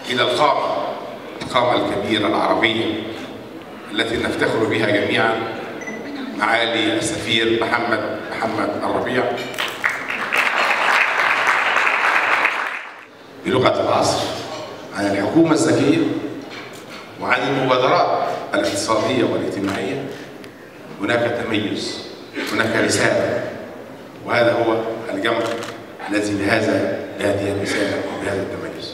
إلى القامة الكبيرة العربية التي نفتخر بها جميعا، معالي السفير محمد الربيع. بلغة العصر عن الحكومة الذكية وعن المبادرات الاقتصادية والاجتماعية هناك تميز، هناك رسالة، وهذا هو الجمع الذي بهذه الرسالة وبهذا التميز.